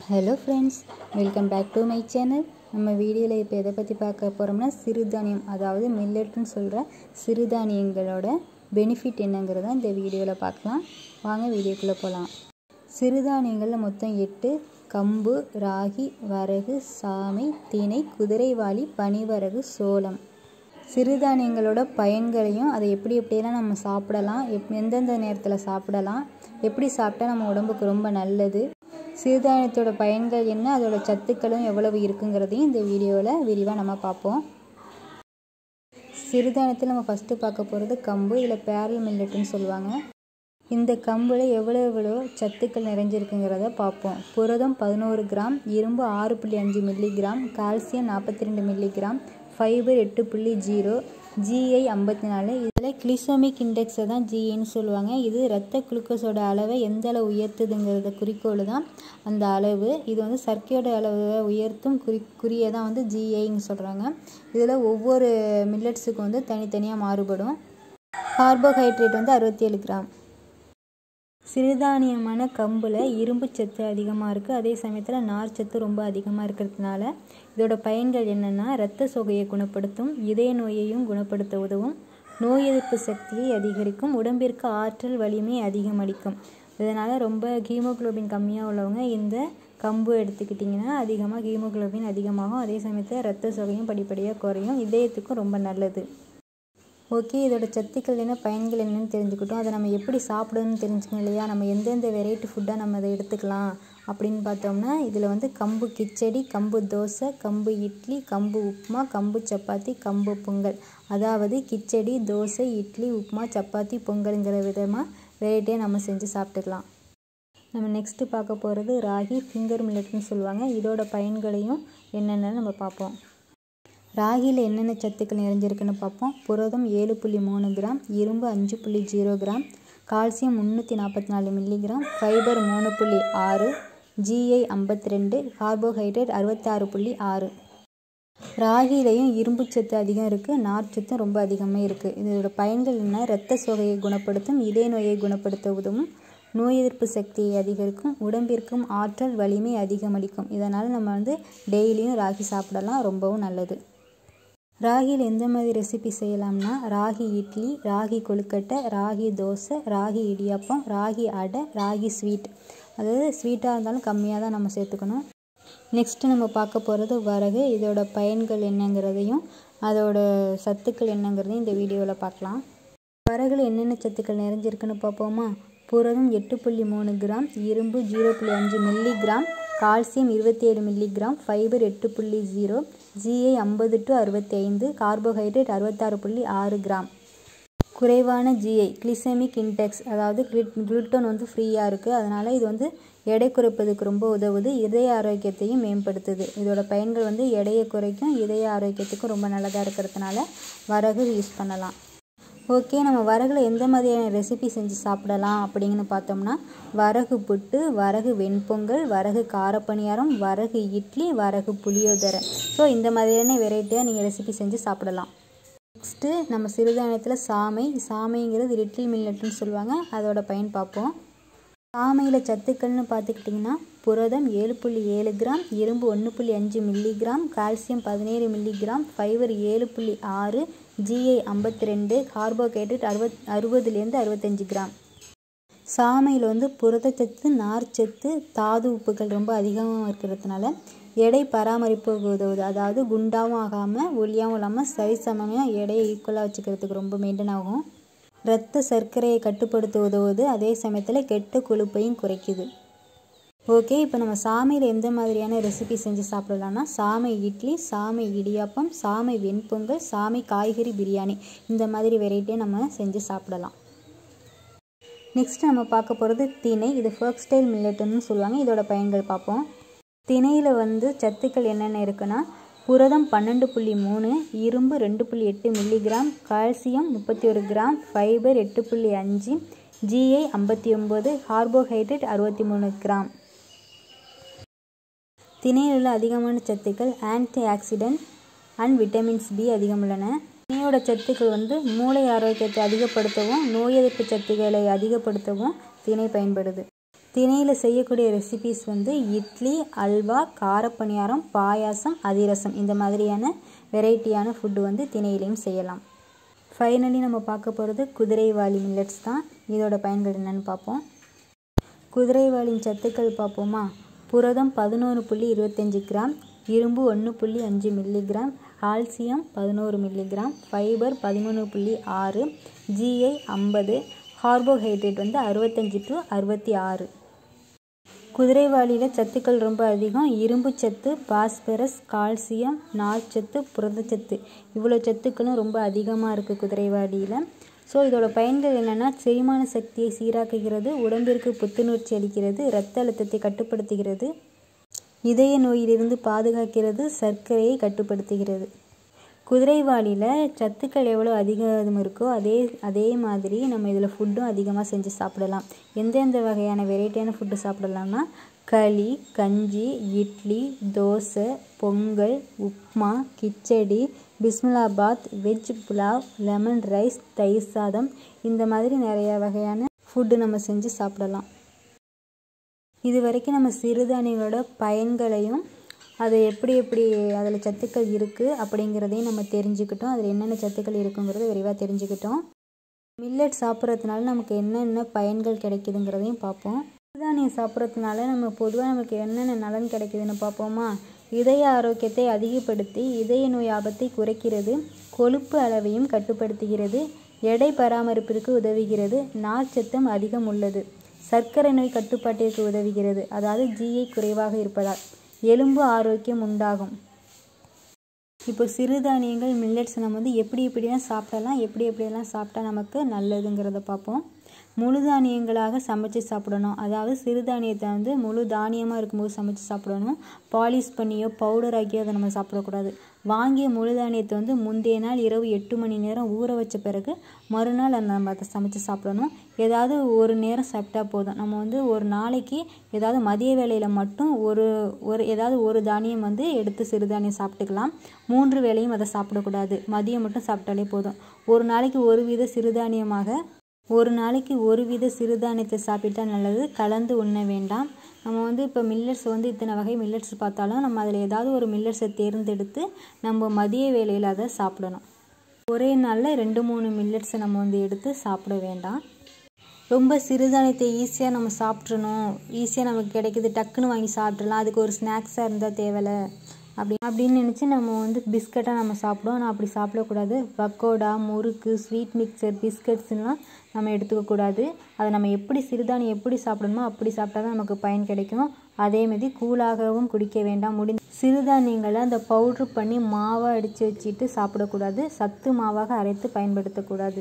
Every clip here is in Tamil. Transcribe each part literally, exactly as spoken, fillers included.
Hello friends, welcome back to my channel. நம்ம வீடியோல இப்போ எதை பத்தி பார்க்க போறோம்னா சிறுதானியம் அதாவது மில்லட்னு சொல்ற சிறுதானியங்களோட பெனிஃபிட் என்னங்கறத இந்த வீடியோல பார்க்கலாம். வாங்க வீடியோக்குள்ள போலாம். சிறுதானியங்கள்ல மொத்தம் எட்டு கம்பு, ராகி, வரகு, சாமை, திணை, குதிரைவாலி, பனிவரகு, சோளம். சிறுதானியங்களோட பயன்களையும் அதை எப்படி எப்படியெல்லாம் நம்ம சாப்பிடலாம், எந்தெந்த நேரத்தில் சாப்பிடலாம், எப்படி சாப்பிட்டா நம்ம உடம்புக்கு ரொம்ப நல்லது, சிறுதானியத்தோட பயன்கள் என்ன, அதோட சத்துக்களும் எவ்வளவு இருக்குங்கிறதையும் இந்த வீடியோவில் விரிவாக நம்ம பார்ப்போம். சிறுதானியத்தில் நம்ம ஃபஸ்ட்டு பார்க்க போகிறது கம்பு. இதில் பேரல் மில்லட்னு சொல்லுவாங்க. இந்த கம்பில் எவ்வளோ எவ்வளோ சத்துக்கள் நிறைஞ்சிருக்குங்கிறத பார்ப்போம். புரதம் பதினோரு கிராம், இரும்பு ஆறு புள்ளி அஞ்சு மில்லிகிராம், கால்சியம் நாற்பத்தி ரெண்டு மில்லிகிராம், ஃபைபர் எட்டு புள்ளி ஜீரோ, ஜிஐ ஐம்பத்தி நாலு. இதில் கிளிசமிக் இண்டெக்ஸை தான் ஜிஐன்னு சொல்லுவாங்க. இது இரத்த குளுக்கோஸோட அளவை எந்த அளவு உயர்த்துதுங்கிறத குறிக்கோள் தான் அந்த அளவு. இது வந்து சர்க்கரையோட அளவை உயர்த்தும் குறி குறியை தான் வந்து ஜிஐன்னு சொல்கிறாங்க. இதில் ஒவ்வொரு மில்லட்ஸுக்கும் வந்து தனித்தனியாக மாறுபடும். கார்போஹைட்ரேட் வந்து அறுபத்தி ஏழு கிராம். சிறுதானியமான கம்பில் இரும்பு சத்து அதிகமாக இருக்குது. அதே சமயத்தில் நார் சத்து ரொம்ப அதிகமாக இருக்கிறதுனால இதோட பயன்கள் என்னென்னா, இரத்த சோகையை குணப்படுத்தும், இதய நோயையும் குணப்படுத்த உதவும், நோய் எதிர்ப்பு சக்தியை அதிகரிக்கும், உடம்பிற்கு ஆற்றல் வலிமை அதிகமளிக்கும். இதனால் ரொம்ப ஹீமோகுளோபின் கம்மியாக உள்ளவங்க இந்த கம்பு எடுத்துக்கிட்டிங்கன்னா அதிகமாக ஹீமோகுளோபின் அதிகமாகும். அதே சமயத்தில் இரத்த சோகையும் படிப்படியாக குறையும், இதயத்துக்கும் ரொம்ப நல்லது. ஓகே, இதோட சத்துக்கள் என்ன, பயன்கள் என்னன்னு தெரிஞ்சுக்கிட்டோம். அதை நம்ம எப்படி சாப்பிடணும்னு தெரிஞ்சுக்கணும் இல்லையா. நம்ம எந்தெந்த வெரைட்டி ஃபுட்டாக நம்ம அதை எடுத்துக்கலாம் அப்படின்னு பார்த்தோம்னா, இதில் வந்து கம்பு கிச்சடி, கம்பு தோசை, கம்பு இட்லி, கம்பு உப்புமா, கம்பு சப்பாத்தி, கம்பு பொங்கல். அதாவது கிச்சடி, தோசை, இட்லி, உப்புமா, சப்பாத்தி, பொங்கலுங்கிற விதமாக வெரைட்டியாக நம்ம செஞ்சு சாப்பிட்டுக்கலாம். நம்ம நெக்ஸ்ட்டு பார்க்க போகிறது ராகி, ஃபிங்கர் மில்லட்னு சொல்லுவாங்க. இதோட பயன்களையும் என்னென்னு நம்ம பார்ப்போம். ராகியில் என்னென்ன சத்துக்கள் நிறைஞ்சிருக்குன்னு பார்ப்போம். புரதம் ஏழு புள்ளி மூணு கிராம், இரும்பு அஞ்சு புள்ளி ஜீரோ கிராம், கால்சியம் முந்நூற்றி நாற்பத்தி நாலு மில்லிகிராம், ஃபைபர் மூணு புள்ளி ஆறு, ஜிஐ ஐம்பத்தி ரெண்டு, கார்போஹைட்ரேட் அறுபத்தாறு புள்ளி ஆறு. ராகிலையும் இரும்பு சத்து அதிகம் இருக்குது, நார் சத்தும் ரொம்ப அதிகமாக இருக்குது. இதோட பயன்கள் என்ன, இரத்த சோகையை குணப்படுத்தும், இதய நோயை குணப்படுத்த உதவும், நோய் எதிர்ப்பு சக்தியை அதிகரிக்கும், உடம்பிற்கும் ஆற்றல் வலிமை அதிகமளிக்கும். இதனால் நம்ம வந்து டெய்லியும் ராகி சாப்பிடலாம், ரொம்பவும் நல்லது. ராகியில் எந்த மாதிரி ரெசிபி செய்யலாம்னா, ராகி இட்லி, ராகி கொழுக்கட்டை, ராகி தோசை, ராகி இடியாப்பம், ராகி அடை, ராகி ஸ்வீட். அதாவது ஸ்வீட்டாக இருந்தாலும் கம்மியாக தான் நம்ம சேர்த்துக்கணும். நெக்ஸ்ட்டு நம்ம பார்க்க போகிறது வரகு. இதோட பயன்கள் என்னங்கிறதையும் அதோட சத்துக்கள் என்னங்கிறதையும் இந்த வீடியோவில் பார்க்கலாம். வரகுல என்னென்ன சத்துக்கள் நிறைஞ்சிருக்குன்னு பார்ப்போமா. புரதம் எட்டு புள்ளி மூணு கிராம், இரும்பு ஜீரோ புள்ளி அஞ்சு மில்லிகிராம், கால்சியம் இருபத்தி ஏழு மில்லிகிராம், ஃபைபர் எட்டு புள்ளி ஜீரோ, ஜிஐ ஐம்பது டு அறுபத்தி ஐந்து, கார்போஹைட்ரேட் அறுபத்தாறு புள்ளி ஆறு கிராம். குறைவான ஜிஐ கிளிசமிக் இண்டெக்ஸ், அதாவது குளுட்டோன் வந்து ஃப்ரீயாக இருக்குது. அதனால் இது வந்து எடை குறைப்பதுக்கு ரொம்ப உதவுது, இதய ஆரோக்கியத்தையும் மேம்படுத்துது. இதோட பயன்கள் வந்து எடையை குறைக்கும், இதய ஆரோக்கியத்துக்கும் ரொம்ப நல்லதாக இருக்கிறதுனால வரகு யூஸ் பண்ணலாம். ஓகே, நம்ம வரகுல எந்த மாதிரியான ரெசிபி செஞ்சு சாப்பிடலாம் அப்படிங்கன்னு பார்த்தோம்னா, வரகு புட்டு, வரகு வெண்பொங்கல், வரகு காரப்பணியாரம், வரகு இட்லி, வரகு புளியோதரை. ஸோ இந்த மாதிரியான வெரைட்டியாக நீங்கள் ரெசிபி செஞ்சு சாப்பிடலாம். நெக்ஸ்ட்டு நம்ம சிறுதானியத்தில் சாமை. சாமைங்கிறது லிட்டில் மில்லட்னு சொல்லுவாங்க. அதோட பயன் பார்ப்போம். சாமையில் சத்துக்கள்னு பார்த்துக்கிட்டிங்கன்னா, புரதம் ஏழு புள்ளி ஏழு கிராம், இரும்பு ஒன்று புள்ளி அஞ்சு மில்லிகிராம், கால்சியம் பதினேழு மில்லிகிராம், ஃபைபர் ஏழு புள்ளி ஆறு, ஜிஐ ஐம்பத்தி ரெண்டு, கார்போஹைட்ரேட் அறுபத் அறுபதுலேருந்து அறுபத்தஞ்சு கிராம். சாமையில் வந்து புரதச்சத்து, நார்ச்சத்து, தாது உப்புகள் ரொம்ப அதிகமாக இருக்கிறதுனால எடை பராமரிப்புக்கு உதவுது. அதாவது குண்டாகவும் ஆகாமல் ஒல்லியாகவும் இல்லாமல் சரிசமமாக எடையை ஈக்குவலாக வச்சுக்கிறதுக்கு ரொம்ப மெயின்டைன் ஆகும். இரத்த சர்க்கரையை கட்டுப்படுத்த உதவுது. அதே சமயத்தில் கெட்ட கொழுப்பையும் குறைக்குது. ஓகே, இப்போ நம்ம சாமையில் எந்த மாதிரியான ரெசிபி செஞ்சு சாப்பிடலாம்னா, சாமை இட்லி, சாமை இடியாப்பம், சாமை வெண்பொங்கல், சாமை காய்கறி பிரியாணி. இந்த மாதிரி வெரைட்டியை நம்ம செஞ்சு சாப்பிடலாம். நெக்ஸ்ட் நம்ம பார்க்க போகிறது திணை. இது ஃபோக்ஸ்டைல் மில்லட்னு சொல்லுவாங்க. இதோட பயன்கள் பார்ப்போம். திணையில் வந்து சத்துக்கள் என்னென்ன இருக்குன்னா, புரதம் பன்னெண்டு புள்ளி மூணு, இரும்பு ரெண்டு புள்ளி எட்டு மில்லிகிராம், கால்சியம் முப்பத்தி ஒரு கிராம், ஃபைபர் எட்டு புள்ளி அஞ்சு, ஜிஐ ஐம்பத்தி ஒம்பது, கார்போஹைட்ரேட் அறுபத்தி மூணு கிராம். திணையில் உள்ள அதிகமான சத்துக்கள் antioxidant and vitamins B அதிகம் உள்ளன. திணையோட சத்துக்கள் வந்து மூளை ஆரோக்கியத்தை அதிகப்படுத்தவும், நோய் எதிர்ப்பு சத்துக்களை அதிகப்படுத்தவும் திணை பயன்படுது. திணையில் செய்யக்கூடிய ரெசிபீஸ் வந்து இட்லி, அல்வா, காரப்பணியாரம், பாயாசம், அதிரசம் இந்த மாதிரியான வெரைட்டியான ஃபுட்டு வந்து திணையிலையும் செய்யலாம். ஃபைனலி நம்ம பார்க்க போகிறது குதிரைவாலி மில்லட்ஸ் தான். இதோட பயன்கள் என்னென்னு பார்ப்போம். குதிரைவாலியின் சத்துக்கள் பார்ப்போமா. புரதம் பதினொன்று புள்ளி இருபத்தஞ்சி கிராம், இரும்பு ஒன்று புள்ளி அஞ்சு மில்லிகிராம், கால்சியம் பதினோரு மில்லிகிராம், ஃபைபர் பதிமூணு புள்ளி ஆறு, ஜிஐ ஐம்பது, கார்போஹைட்ரேட் வந்து அறுபத்தஞ்சி டு அறுபத்தி ஆறு. குதிரைவாலியில் சத்துக்கள் ரொம்ப அதிகம். இரும்பு சத்து, பாஸ்பரஸ், கால்சியம், நார்ச்சத்து, புரதச்சத்து இவ்வளோ சத்துக்களும் ரொம்ப அதிகமாக இருக்குது குதிரைவாலியில். ஸோ இதோட பயன்கள் என்னென்னா, செரிமான சக்தியை சீராக்குகிறது, உடம்பிற்கு புத்துணர்ச்சி அளிக்கிறது, இரத்த அழுத்தத்தை கட்டுப்படுத்துகிறது, இதய நோயிலிருந்து பாதுகாக்கிறது, சர்க்கரையை கட்டுப்படுத்துகிறது. குதிரைவாலியில் சத்துக்கள் எவ்வளோ அதிகம் இருக்கோ அதே அதே மாதிரி நம்ம இதில் ஃபுட்டும் அதிகமாக செஞ்சு சாப்பிடலாம். எந்தெந்த வகையான வெரைட்டியான ஃபுட்டு சாப்பிடலாம்னா, களி, கஞ்சி, இட்லி, தோசை, பொங்கல், உப்மா, கிச்சடி, பிஸ்மிலாபாத், வெஜ் புலாவ், லெமன் ரைஸ், தயிர் சாதம் இந்த மாதிரி நிறையா வகையான ஃபுட்டு நம்ம செஞ்சு சாப்பிடலாம். இது வரைக்கும் நம்ம சிறுதானியங்களோட பயன்களையும் அது எப்படி எப்படி அதில் சத்துக்கள் இருக்குது அப்படிங்கிறதையும் நம்ம தெரிஞ்சுக்கிட்டோம். அதில் என்னென்ன சத்துக்கள் இருக்குங்கிறத விரைவாக தெரிஞ்சுக்கிட்டோம். மில்லட் சாப்பிட்றதுனால நமக்கு என்னென்ன பயன்கள் கிடைக்குதுங்கிறதையும் பார்ப்போம். சிறுதானியம் சாப்பிட்றதுனால நம்ம பொதுவாக நமக்கு என்னென்ன நலன் கிடைக்குதுன்னு பார்ப்போமா. இதய ஆரோக்கியத்தை அதிகப்படுத்தி இதய நோய் ஆபத்தை குறைக்கிறது, கொழுப்பு அளவையும் கட்டுப்படுத்துகிறது, எடை பராமரிப்பிற்கு உதவுகிறது, நார்ச்சத்தும் அதிகம் உள்ளது, சர்க்கரை நோய் கட்டுப்பாட்டிற்கு உதவுகிறது, அதாவது ஜிஐ குறைவாக இருப்பதால் எலும்பு ஆரோக்கியம் உண்டாகும். இப்போ சிறுதானியங்கள் மில்லட்ஸ் நம்ம வந்து எப்படி எப்படிலாம் சாப்பிடலாம், எப்படி எப்படியெல்லாம் சாப்பிட்டா நமக்கு நல்லதுங்கிறத பார்ப்போம். முழு தானியங்களாக சமைச்சு சாப்பிடணும். அதாவது சிறுதானியத்தை வந்து முழு தானியமாக இருக்கும்போது சமைச்சு சாப்பிடணும். பாலிஷ் பண்ணியோ பவுடர் ஆக்கியோ அதை நம்ம சாப்பிடக்கூடாது. வாங்கிய முழு தானியத்தை வந்து முந்தைய நாள் இரவு எட்டு மணி நேரம் ஊற வச்ச பிறகு மறுநாள் அந்த நம்ம அதை சமைச்சு சாப்பிடணும். ஏதாவது ஒரு நேரம் சாப்பிட்டா போதும். நம்ம வந்து ஒரு நாளைக்கு ஏதாவது மதிய வேளையில் மட்டும் ஒரு ஒரு ஏதாவது ஒரு தானியம் வந்து எடுத்து சிறுதானியம் சாப்பிட்டுக்கலாம். மூன்று வேளையும் அதை சாப்பிடக்கூடாது. மதியம் மட்டும் சாப்பிட்டாலே போதும். ஒரு நாளைக்கு ஒரு வித சிறுதானியமாக ஒரு நாளைக்கு ஒரு வித சிறுதானியத்தை சாப்பிட்டா நல்லது. கலந்து உண்ண வேண்டாம். நம்ம வந்து இப்போ மில்லட்ஸ் வந்து இத்தனை வகை மில்லட்ஸ் பார்த்தாலும் நம்ம அதில் ஏதாவது ஒரு மில்லட்ஸை தேர்ந்தெடுத்து நம்ம மதிய வேளையில் அதை சாப்பிடணும். ஒரே நாளில் ரெண்டு மூணு மில்லட்ஸை நம்ம வந்து எடுத்து சாப்பிட வேண்டாம். ரொம்ப சிறுதானியத்தை ஈஸியாக நம்ம சாப்பிட்றணும், ஈஸியாக நமக்கு கிடைக்கிது, டக்குன்னு வாங்கி சாப்பிட்றலாம், அதுக்கு ஒரு ஸ்நாக்ஸாக இருந்தால் தேவையில்லை அப்படி அப்படின்னு நினச்சி நம்ம வந்து பிஸ்கட்டாக நம்ம சாப்பிடுவோம். ஆனால் அப்படி சாப்பிடக்கூடாது. பக்கோடா, முறுக்கு, ஸ்வீட் மிக்சர், பிஸ்கட்ஸ்லாம் நம்ம எடுத்துக்கக்கூடாது. அதை நம்ம எப்படி சிறுதானியம் எப்படி சாப்பிடணுமோ அப்படி சாப்பிட்டா தான் நமக்கு பயன் கிடைக்கும். அதேமாதிரி கூழாகவும் குடிக்க வேண்டாம். முடிந்த சிறுதானியங்களை அந்த பவுட்ரு பண்ணி மாவாக அடித்து வச்சுட்டு சாப்பிடக்கூடாது. சத்து மாவாக அரைத்து பயன்படுத்தக்கூடாது.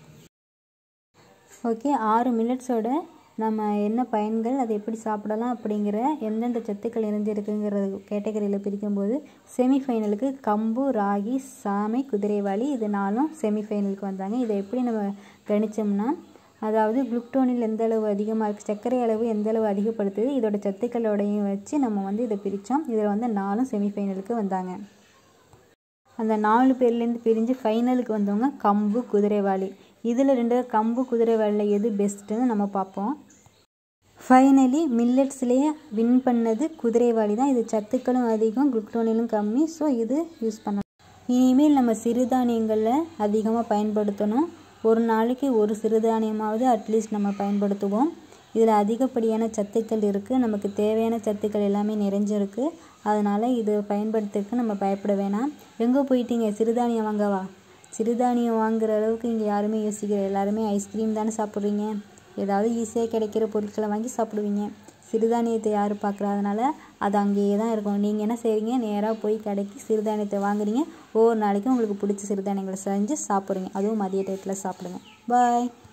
ஓகே, ஆறு மில்லட்ஸோட நம்ம என்ன பயன்கள், அதை எப்படி சாப்பிடலாம் அப்படிங்கிற எந்தெந்த சத்துக்கள் இருந்துருக்குங்கிறது கேட்டகரியில் பிரிக்கும்போது செமிஃபைனலுக்கு கம்பு, ராகி, சாமை, குதிரைவாலி இது நாலும் செமிஃபைனலுக்கு வந்தாங்க. இதை எப்படி நம்ம கணிச்சோம்னா, அதாவது குளுக்டோனில் எந்த அளவு அதிகமாக இருக்குது, சர்க்கரை அளவு எந்த அளவு அதிகப்படுத்துது, இதோட சத்துக்களோடையும் வச்சு நம்ம வந்து இதை பிரித்தோம். இதில் வந்து நாலும் செமிஃபைனலுக்கு வந்தாங்க. அந்த நாலு பேர்லேருந்து பிரிஞ்சு ஃபைனலுக்கு வந்தவங்க கம்பு, குதிரைவாலி. இதில் ரெண்டு கம்பு, குதிரைவாலியில் எது பெஸ்ட்டுன்னு நம்ம பார்ப்போம். ஃபைனலி மில்லட்ஸ்லேயே வின் பண்ணது குதிரைவாலி தான். இது சத்துக்களும் அதிகம், குளுக்டோனிலும் கம்மி. ஸோ இது யூஸ் பண்ணலாம். இனிமேல் நம்ம சிறுதானியங்களில் அதிகமாக பயன்படுத்தணும். ஒரு நாளைக்கு ஒரு சிறுதானியமாவது அட்லீஸ்ட் நம்ம பயன்படுத்துவோம். இதில் அதிகப்படியான சத்துக்கள் இருக்குது. நமக்கு தேவையான சத்துக்கள் எல்லாமே நிறைஞ்சிருக்கு. அதனால் இது பயன்படுத்துறதுக்கு நம்ம பயப்பட வேணாம். எங்கே போயிட்டீங்க, சிறுதானியம் வாங்கவா? சிறுதானியம் வாங்குகிற அளவுக்கு இங்கே யாருமே யோசிக்கிற, எல்லாருமே ஐஸ்கிரீம் தானே சாப்பிட்றீங்க. ஏதாவது ஈஸியாக கிடைக்கிற பொருட்களை வாங்கி சாப்பிடுவீங்க. சிறுதானியத்தை யார் பார்க்குறா? அதனால் அது அங்கேயே தான் இருக்கும். நீங்கள் என்ன செய்கிறீங்க, நேராக போய் கடைக்கு சிறுதானியத்தை வாங்குறீங்க. ஒவ்வொரு நாளைக்கும் உங்களுக்கு பிடிச்ச சிறுதானியங்களை செஞ்சு சாப்பிட்றீங்க. அதுவும் மதிய டயத்தில் சாப்பிடுங்க. பாய்.